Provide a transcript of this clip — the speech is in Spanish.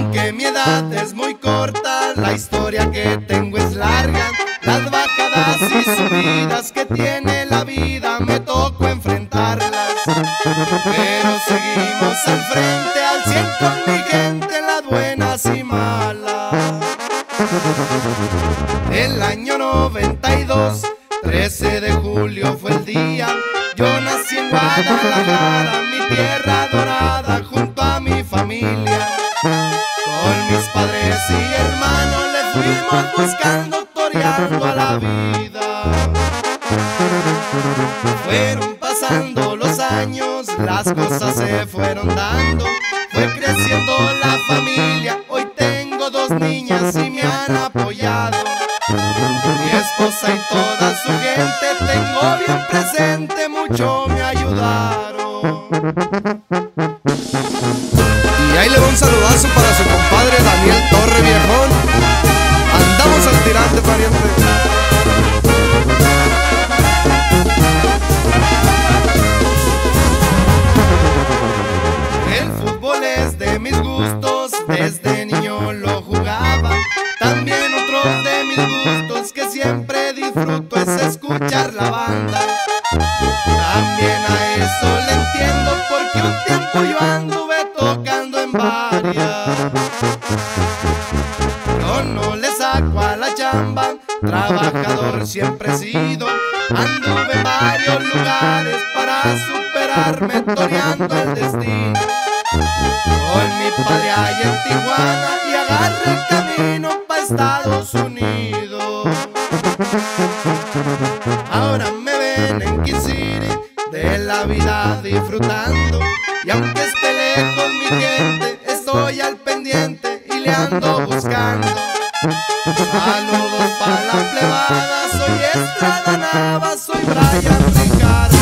Aunque mi edad es muy corta, la historia que tengo es larga. Las bajadas y subidas que tiene la vida me tocó enfrentarlas, pero seguimos al frente al 100 con mi gente en las buenas y malas. El año 92, 13 de julio fue el día. Yo nací en Guadalajara, mi tierra dorada, junto a mi familia. Con mis padres y hermanos le fuimos buscando, toreando a la vida. Fueron pasando los años, las cosas se fueron dando. Fue creciendo la familia, hoy tengo 2 niñas y me han apoyado. Mi esposa y toda su gente tengo bien presente, mucho me ayudaron. Y ahí le va un saludazo para su compadre Daniel Torre, viejón. Andamos al tirante, pariente. El fútbol es de mis gustos, desde niño lo jugaba. También otro de mis gustos que siempre disfruto es escuchar la banda. También a eso le entiendo porque un tiempo yo anduve tocando en varias. Yo no le saco a la chamba, trabajador siempre he sido. Anduve en varios lugares para superarme, toreando el destino. Con mi padre allá en Tijuana y agarré el camino pa' Estados Unidos. Ahora me ven en Kid City, de la vida disfrutando. Y aunque esté lejos mi gente, estoy al pendiente y le ando buscando. Saludos pa' la plebada, soy Estrada Nava, soy Brian Ricardo.